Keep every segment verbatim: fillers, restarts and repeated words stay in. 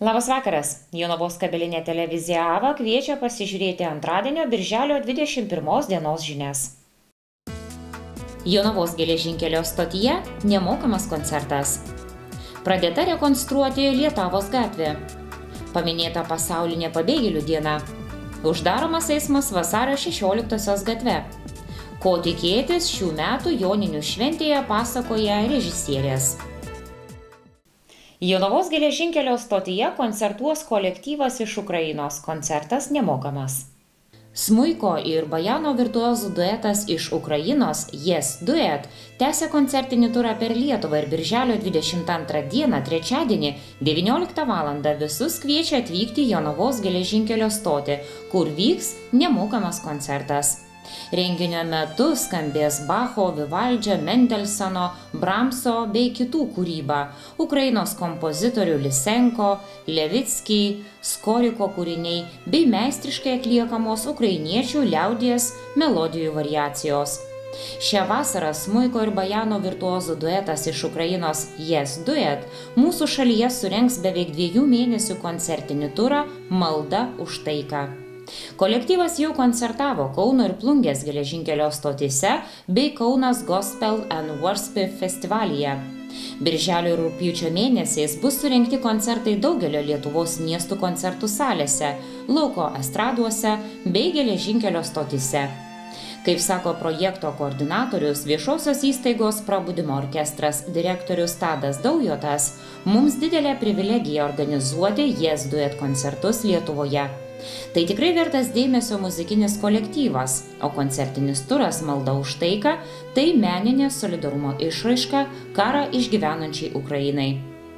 Labas vakaras. Jonavos kabelinė televizija AVA kviečia pasižiūrėti antradienio birželio dvidešimt pirmos dienos žinias. Jonavos geležinkelio stotyje nemokamas koncertas. Pradėta rekonstruoti Lietavos gatvė. Paminėta pasaulinė pabėgėlių diena. Uždaromas eismas vasario šešioliktosios gatve. Ko tikėtis šių metų joninių šventėje pasakoja režisierės. Jonavos geležinkelio stotyje koncertuos kolektyvas iš Ukrainos, koncertas nemokamas. Smuiko ir bajano virtuozų duetas iš Ukrainos Yes Duet tęsia koncertinį turą per Lietuvą ir birželio dvidešimt antrą dieną, trečiadienį, devynioliktą valandą visus kviečia atvykti į Jonavos geležinkelio stotį, kur vyks nemokamas koncertas. Renginio metu skambės Bacho, Vivaldžio, Mendelsono, Bramso bei kitų kūryba, Ukrainos kompozitorių Lisenko, Levickiai, Skoriko kūriniai bei meistriškai atliekamos ukrainiečių liaudies melodijų variacijos. Šią vasarą smuiko ir bajano virtuozų duetas iš Ukrainos Yes Duet mūsų šalyje surengs beveik dviejų mėnesių koncertinį turą Malda už taiką. Kolektyvas jau koncertavo Kauno ir Plungės geležinkelio stotyse bei Kaunas Gospel and Worship festivalyje. Birželio ir rugpjūčio mėnesiais bus surengti koncertai daugelio Lietuvos miestų koncertų salėse, lauko estraduose bei geležinkelio stotyse. Kaip sako projekto koordinatorius, viešosios įstaigos Prabudimo orkestras direktorius Tadas Daujotas, mums didelė privilegija organizuoti Yes Duet koncertus Lietuvoje. Tai tikrai vertas dėmesio muzikinis kolektyvas, o koncertinis turas Malda už taiką – tai meninė solidarumo išraiška karą išgyvenančiai Ukrainai.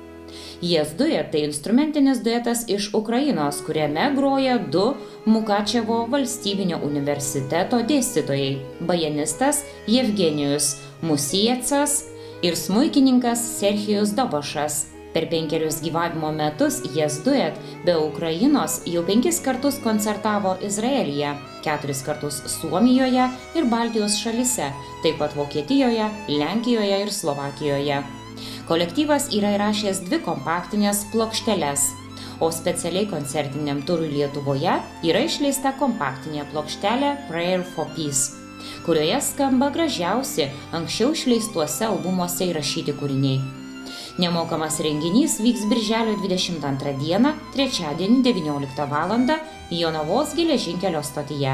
Yes Duet tai instrumentinis duetas iš Ukrainos, kuriame groja du Mukačevo valstybinio universiteto dėstytojai – bajanistas Jevgenijus Musiecas ir smuikininkas Serhijus Dobošas. Per penkerius gyvavimo metus Yes Duet be Ukrainos jau penkis kartus koncertavo Izraelyje, keturis kartus Suomijoje ir Baltijos šalyse, taip pat Vokietijoje, Lenkijoje ir Slovakijoje. Kolektyvas yra įrašęs dvi kompaktinės plokšteles, o specialiai koncertiniam turui Lietuvoje yra išleista kompaktinė plokštelė Prayer for Peace, kurioje skamba gražiausi anksčiau išleistuose albumuose įrašyti kūriniai. Nemokamas renginys vyks birželio dvidešimt antrą dieną, trečiadienį devynioliktą valandą Jonavos geležinkelio stotyje.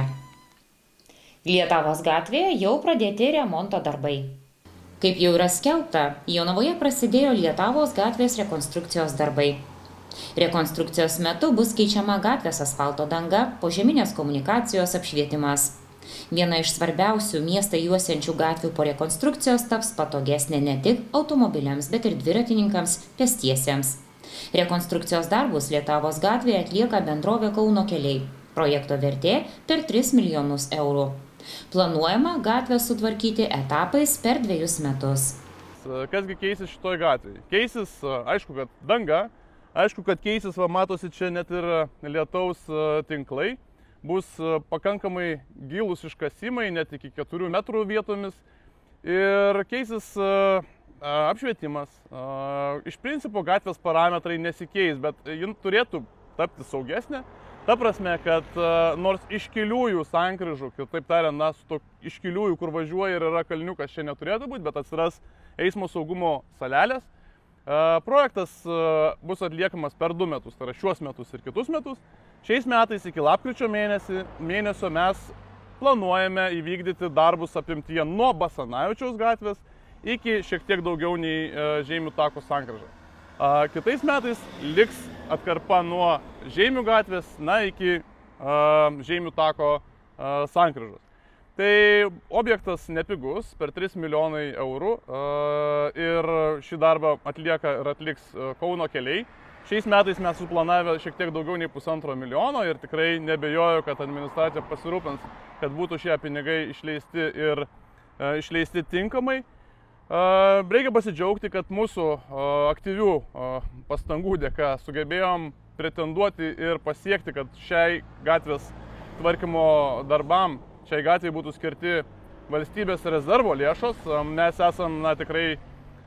Lietavos gatvėje jau pradėti remonto darbai. Kaip jau yra skelbta, Jonavoje prasidėjo Lietavos gatvės rekonstrukcijos darbai. Rekonstrukcijos metu bus keičiama gatvės asfalto danga, požeminės komunikacijos apšvietimas. Viena iš svarbiausių miestą juosiančių gatvių po rekonstrukcijos taps patogesnė ne tik automobiliams, bet ir dviratininkams, pėstiesiems. Rekonstrukcijos darbus Lietavos gatvėje atlieka bendrovė Kauno keliai. Projekto vertė per tris milijonus eurų. Planuojama gatvę sutvarkyti etapais per dviejus metus. Kasgi keisis šitoj gatvėje? Keisis, aišku, kad danga, aišku, kad keisis, va, matosi čia net ir lietaus tinklai. Bus pakankamai gilūs iškasimai, net iki keturių metrų vietomis ir keisis apšvietimas. Iš principo gatvės parametrai nesikeis, bet ji turėtų tapti saugesnė. Ta prasme, kad nors iškiliųjų sankryžų, kitaip tariant, na, su to iškiliųjų, kur važiuoja ir yra kalniukas, čia neturėtų būti, bet atsiras eismo saugumo salelės. Projektas bus atliekamas per du metus, tai yra šiuos metus ir kitus metus. Šiais metais iki lapkričio mėnesį, mėnesio mes planuojame įvykdyti darbus apimtyje nuo Basanavičiaus gatvės iki šiek tiek daugiau nei Žeimių tako sankryža. Kitais metais liks atkarpa nuo Žeimių gatvės na, iki Žeimių tako sankryžos. Tai objektas nepigus, per tris milijonai eurų ir šį darbą atlieka ir atliks Kauno keliai. Šiais metais mes suplanavę šiek tiek daugiau nei pusantro milijono ir tikrai nebejoju, kad administracija pasirūpins, kad būtų šie pinigai išleisti ir išleisti tinkamai. Reikia pasidžiaugti, kad mūsų aktyvių pastangų dėka sugebėjom pretenduoti ir pasiekti, kad šiai gatvės tvarkymo darbam šiai gatvei būtų skirti valstybės rezervo lėšos. Mes esam na, tikrai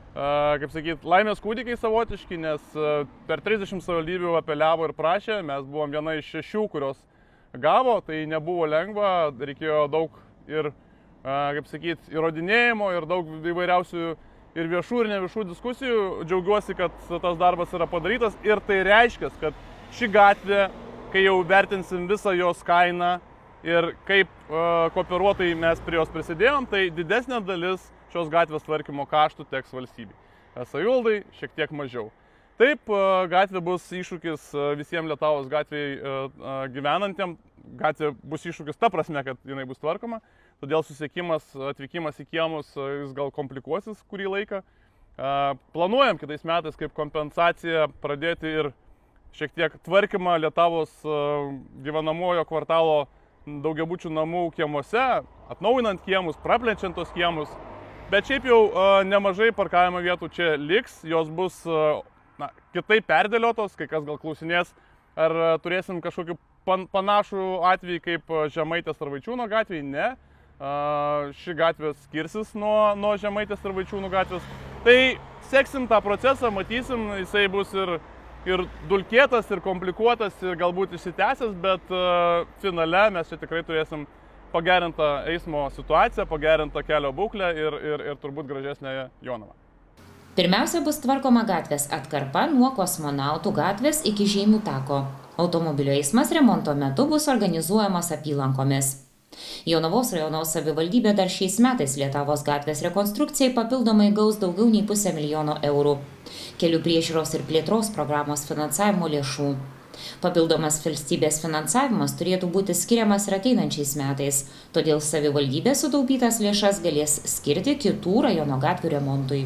kaip sakyt, laimės kūdikiai savotiški, nes per trisdešimt savivaldybių apeliavo ir prašė, mes buvom viena iš šešių, kurios gavo, tai nebuvo lengva, reikėjo daug ir, kaip sakyt, įrodinėjimo ir daug įvairiausių ir viešų ir neviešų diskusijų. Džiaugiuosi, kad tas darbas yra padarytas ir tai reiškia, kad ši gatvė, kai jau vertinsim visą jos kainą ir kaip kooperuotai mes prie jos prisidėjom, tai didesnė dalis šios gatvės tvarkymo kaštų teks valstybei. Savivaldai šiek tiek mažiau. Taip, gatvė bus iššūkis visiems Lietuvos gatvėje gyvenantiem. Gatvė bus iššūkis ta prasme, kad jinai bus tvarkoma. Todėl susiekimas, atvykimas į kiemus, jis gal komplikuosis kurį laiką. Planuojam kitais metais kaip kompensaciją pradėti ir šiek tiek tvarkymą Lietuvos gyvenamojo kvartalo daugiabučių namų kiemuose, atnaujinant kiemus, praplenčiant tos kiemus. Bet šiaip jau nemažai parkavimo vietų čia liks, jos bus na, kitaip perdėliotos, kai kas gal klausinės, ar turėsim kažkokį pan, panašų atvejį kaip Žemaitės ar Vaičiūno gatvėje. Ne, ši gatvė skirsis nuo, nuo Žemaitės ir Vaičiūno gatvės. Tai seksim tą procesą, matysim, jisai bus ir, ir dulkėtas, ir komplikuotas, ir galbūt išsitęsęs, bet finale mes čia tikrai turėsim pagerintą eismo situaciją, pagerintą kelio būklę ir, ir, ir turbūt gražesnę Jonavą. Pirmiausia bus tvarkoma gatvės atkarpa nuo Kosmonautų gatvės iki Žeimių tako. Automobilio eismas remonto metu bus organizuojamas apylankomis. Jonavos rajono savivaldybė dar šiais metais Lietuvos gatvės rekonstrukcijai papildomai gaus daugiau nei pusę milijono eurų. Kelių priežiūros ir plėtros programos finansavimo lėšų. Papildomas valstybės finansavimas turėtų būti skiriamas ir ateinančiais metais, todėl savivaldybė sutaupytas lėšas galės skirti kitų rajono gatvių remontui.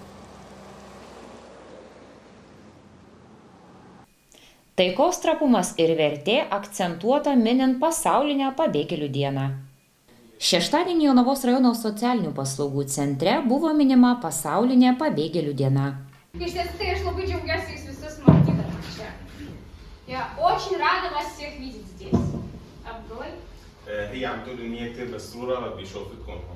Taikos trapumas ir vertė akcentuota minint pasaulinę pabėgėlių dieną. Šeštadienį Jonavos rajono socialinių paslaugų centre buvo minima pasaulinė pabėgėlių diena. Iš tiesų, tai aš labai džiaugiuosi jūs visus matydama čia. Я очень рада вас всех видеть здесь. Абдулай? هي عم تقول إن هي كتير مسرورة بشوفتكم هون.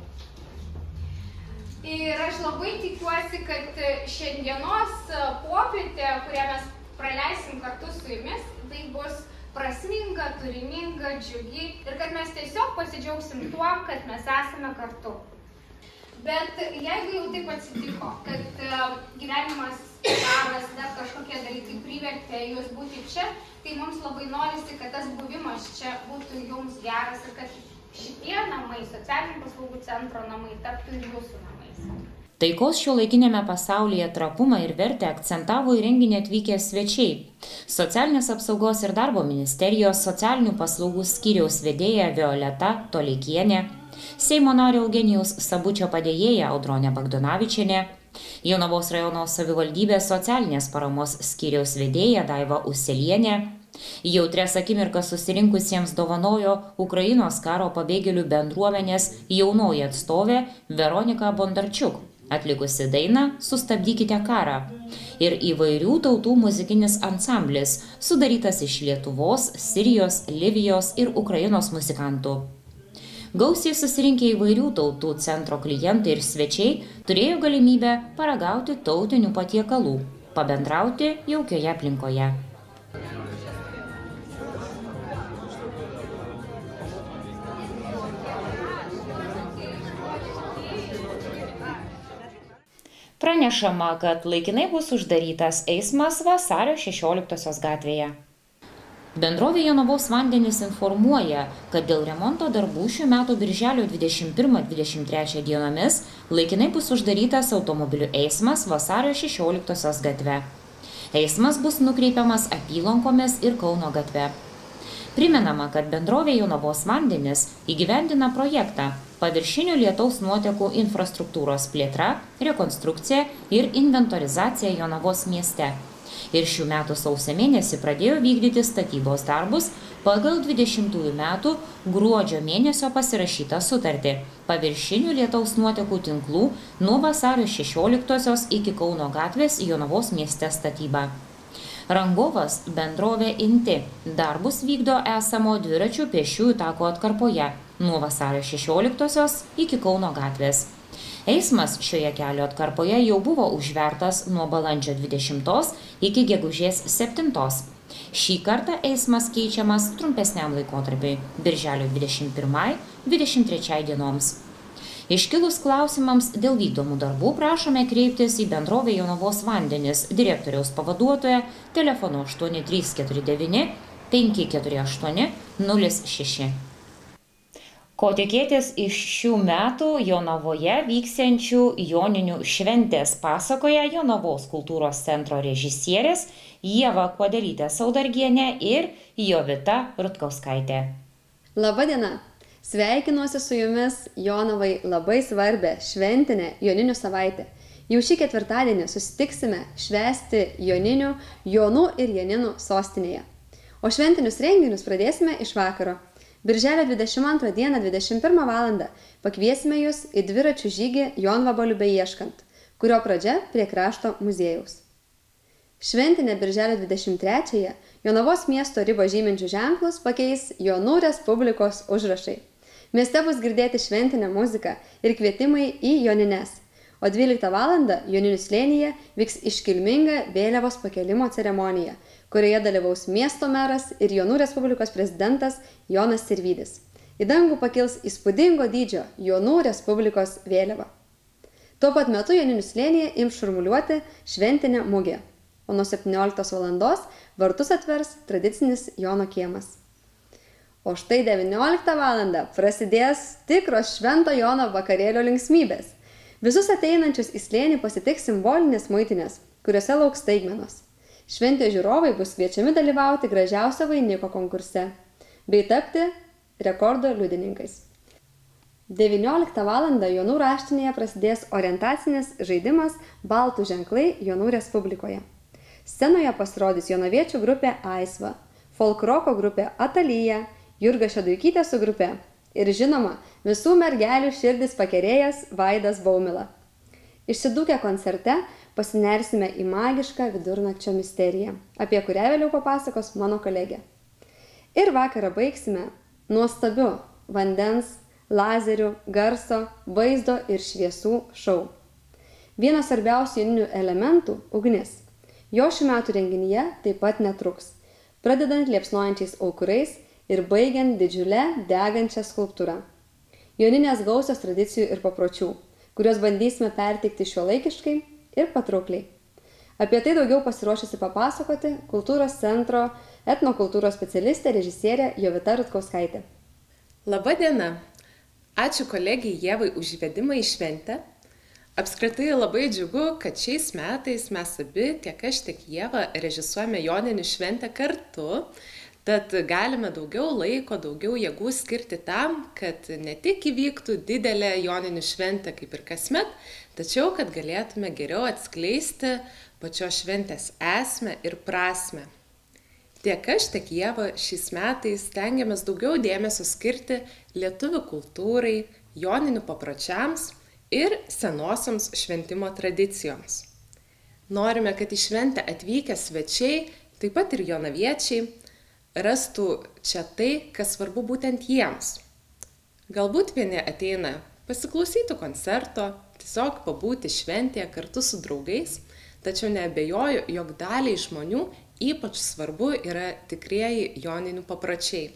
Ir aš labai tikiuosi, kad šiandienos popietė, kurią mes praleisim kartu su jumis, tai bus prasminga, turininga, džiugi ir kad mes tiesiog pasidžiaugsim tuo, kad mes esame kartu. Bet jeigu jau taip atsitiko, kad gyvenimas, darbas, dar kažkokie dalykai privertė jūs būti čia, tai mums labai norisi, kad tas buvimas čia būtų jums geras ir kad šitie namai, socialinių paslaugų centro namai, taptų ir jūsų namais. Taikos šiuolaikiniame pasaulyje trapumą ir vertę akcentavo į renginį atvykę svečiai. Socialinės apsaugos ir darbo ministerijos socialinių paslaugų skyriaus vedėja Violeta Toleikienė, Seimo nario Eugenijaus Sabučio padėjėja Audronė Bagdonavičienė, Jonavos rajono savivaldybės socialinės paramos skyriaus vedėja Daiva Uselienė, jautrias akimirkas susirinkusiems dovanojo Ukrainos karo pabėgėlių bendruomenės jaunoji atstovė Veronika Bondarčiuk, atlikusi dainą Sustabdykite karą, ir įvairių tautų muzikinis ansamblis, sudarytas iš Lietuvos, Sirijos, Livijos ir Ukrainos muzikantų. Gausiai susirinkę įvairių tautų centro klientai ir svečiai turėjo galimybę paragauti tautinių patiekalų, pabendrauti jaukioje aplinkoje. Pranešama, kad laikinai bus uždarytas eismas Vasario šešioliktosios gatvėje. Bendrovė Jonavos vandenys informuoja, kad dėl remonto darbų šių metų birželio dvidešimt pirmą dvidešimt trečią dienomis laikinai bus uždarytas automobilių eismas Vasario šešioliktosios gatve. Eismas bus nukreipiamas apylankomis ir Kauno gatve. Primenama, kad bendrovė Jonavos vandenys įgyvendina projektą paviršinių lietaus nuotekų infrastruktūros plėtra, rekonstrukcija ir inventorizacija Jonavos mieste. Ir šių metų sausio mėnesį pradėjo vykdyti statybos darbus pagal dvidešimtųjų metų gruodžio mėnesio pasirašytą sutartį paviršinių lietaus nuotekų tinklų nuo vasario šešioliktosios iki Kauno gatvės Jonavos mieste statybą. Rangovas bendrovė Inti darbus vykdo esamo dviračių pėsčiųjų tako atkarpoje nuo vasario šešioliktosios iki Kauno gatvės. Eismas šioje kelio atkarpoje jau buvo užvertas nuo balandžio dvidešimtos iki gegužės septintos. Šį kartą eismas keičiamas trumpesniam laikotarpiui – birželio dvidešimt pirmai - dvidešimt trečiai dienoms. Iškilus klausimams dėl vykdomų darbų prašome kreiptis į bendrovę Jonavos vandenis direktoriaus pavaduotoją telefonu aštuoni trys keturi devyni penki keturi aštuoni nulis šeši. Ko tikėtis iš šių metų Jonavoje vyksiančių joninių šventės pasakoja Jonavos kultūros centro režisierės Ieva Kuodelytė Saudargienė ir Jovita Rutkauskaitė. Labą dieną! Sveikinuosi su jumis Jonavai labai svarbę šventinę Joninių savaitę. Jau šį ketvirtadienį susitiksime švęsti Joninių, Jonų ir Janinų sostinėje. O šventinius renginius pradėsime iš vakaro. Birželio dvidešimt antrą dieną dvidešimt pirmą valandą pakviesime jūs į dviračių žygį Jonvabalių beieškant, kurio pradžia prie krašto muziejaus. Šventinę birželio dvidešimt trečiąją Jonavos miesto ribą žyminčių ženklus pakeis Jonų Respublikos užrašai. Mieste bus girdėti šventinė muzika ir kvietimai į Jonines, o dvyliktą valandą Joninių slėnyje vyks iškilminga vėliavos pakelimo ceremonija, kurioje dalyvaus miesto meras ir Jonų Respublikos prezidentas Jonas Sirvydis. Į dangų pakils įspūdingo dydžio Jonų Respublikos vėliava. Tuo pat metu Joninių slėnyje ims šurmuliuoti šventinė mugė, o nuo septynioliktos valandos vartus atvers tradicinis Jono kiemas. O štai devynioliktą valandą prasidės tikros Švento Jono vakarėlio linksmybės. Visus ateinančius į slėnį pasitiks simbolinės muitinės, kuriuose lauks staigmenos. Šventės žiūrovai bus kviečiami dalyvauti gražiausio vainiko konkurse bei tapti rekordo liudininkais. devynioliktą valandą Jonų raštinėje prasidės orientacinis žaidimas Baltų ženklai Jonų Respublikoje. Scenoje pasirodys jonaviečių grupė Aisva, folkroko grupė Atalyja, Jurga Šeduikytė su grupe ir žinoma visų mergelių širdis pakerėjas Vaidas Baumila. Išsidūkę koncerte pasinersime į magišką vidurnakčio misteriją, apie kurią vėliau papasakos mano kolegė. Ir vakarą baigsime nuostabiu vandens, lazerių, garso, vaizdo ir šviesų šou. Vienas svarbiausių joninių elementų – ugnis. Jo šių metų renginyje taip pat netruks, pradedant liepsnojančiais aukurais ir baigiant didžiulę degančią skulptūrą. Joninės gausios tradicijų ir papročių, kuriuos bandysime perteikti šiuolaikiškai ir patraukliai. Apie tai daugiau pasiruošusi papasakoti kultūros centro etnokultūros specialistė režisierė Jovita Rutkauskaitė. Labą dieną! Ačiū kolegijai Ievai už įvedimą į šventę. Apskritai labai džiugu, kad šiais metais mes abi, tiek aš, tiek Ieva, režisuojame joninių šventę kartu, tad galime daugiau laiko, daugiau jėgų skirti tam, kad ne tik įvyktų didelė joninių šventė kaip ir kasmet, tačiau kad galėtume geriau atskleisti pačios šventės esmę ir prasmę. Tiek aš, tiek Ieva šiais metais stengiamės daugiau dėmesio skirti lietuvių kultūrai, joninių papročiams ir senosioms šventimo tradicijoms. Norime, kad į šventę atvykę svečiai, taip pat ir jonaviečiai, rastų čia tai, kas svarbu būtent jiems. Galbūt vieni ateina pasiklausyti koncerto, tiesiog pabūti šventėje kartu su draugais, tačiau neabejoju, jog daliai žmonių ypač svarbu yra tikrieji joninių papročiai.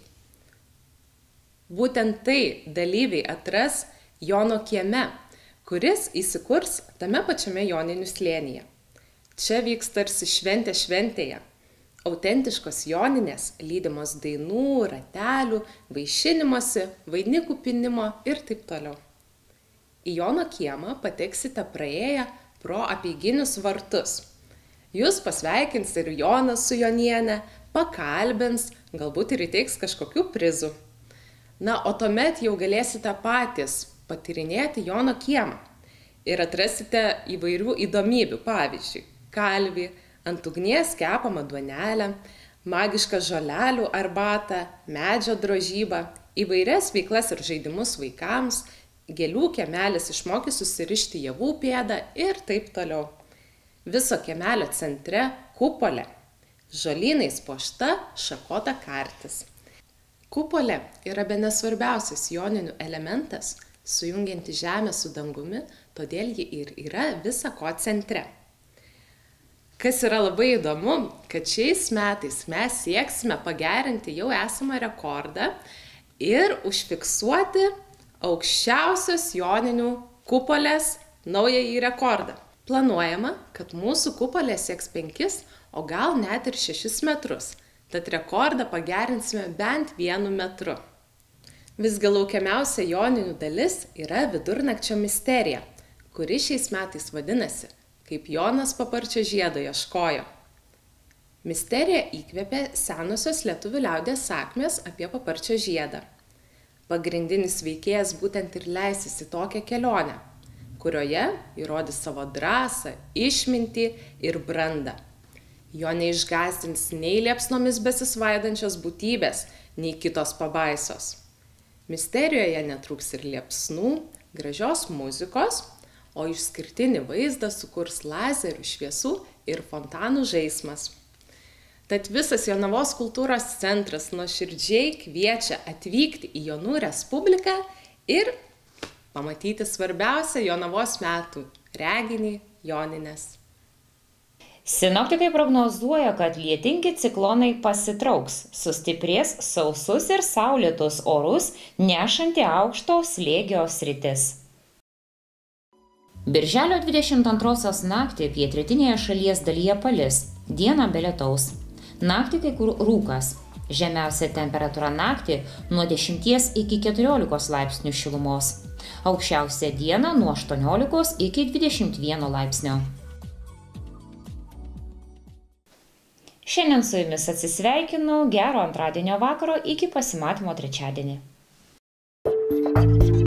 Būtent tai dalyviai atras Jono kieme, kuris įsikurs tame pačiame Joninių slėnyje. Čia vyks tarsi šventė šventėje. Autentiškos joninės, lydimos dainų, ratelių, vaišinimosi, vainikų pynimo ir taip toliau. Į Jono kiemą pateksite praėję pro apeiginius vartus. Jūs pasveikins ir Jonas su Joniene, pakalbins, galbūt ir įteiks kažkokių prizų. Na, o tuomet jau galėsite patys patyrinėti Jono kiemą ir atrasite įvairių įdomybių, pavyzdžiui, kalvį, ant ugnies kepamą duonelę, magišką žolelių arbatą, medžio drožybą, įvairias veiklas ir žaidimus vaikams, gėlių kiemelis išmokys susirišti javų pėdą ir taip toliau. Viso kiemelio centre kupolė, žolynais puošta šakota kartis. Kupolė yra bene svarbiausias joninių elementas, sujungianti žemę su dangumi, todėl ji ir yra visa ko centre. Kas yra labai įdomu, kad šiais metais mes sieksime pagerinti jau esamą rekordą ir užfiksuoti aukščiausios joninių kupolės naująjį rekordą. Planuojama, kad mūsų kupolė sieks penkis, o gal net ir šešis metrus, tad rekordą pagerinsime bent vienu metru. Visgi laukiamiausia joninių dalis yra vidurnakčio misterija, kuri šiais metais vadinasi kaip Jonas paparčio žiedo ieškojo. Misteriją įkvėpė senosios lietuvių liaudies sakmės apie paparčio žiedą. Pagrindinis veikėjas būtent ir leisis į tokią kelionę, kurioje įrodys savo drąsą, išmintį ir brandą. Jo neišgąsdins nei liepsnomis besisvaidančios būtybės, nei kitos pabaisos. Misterijoje netrūks ir liepsnų, gražios muzikos, o išskirtinį vaizdą sukurs lazerių šviesų ir fontanų žaismas. Tad visas Jonavos kultūros centras nuoširdžiai kviečia atvykti į Jonų Respubliką ir pamatyti svarbiausią Jonavos metų reginį Jonines. Sinoptikai prognozuoja, kad lietingi ciklonai pasitrauks, sustiprės sausus ir saulėtus orus, nešanti aukšto slėgio sritis. Birželio dvidešimt antrosios naktį pietrytinėje šalies dalyje palis, dieną be lietaus. Naktį kai kur rūkas. Žemiausia temperatūra naktį nuo dešimties iki keturiolikos laipsnių šilumos. Aukščiausia diena nuo aštuoniolikos iki dvidešimt vieno laipsnio. Šiandien su jumis atsisveikinu, gero antradienio vakaro iki pasimatymo trečiadienį.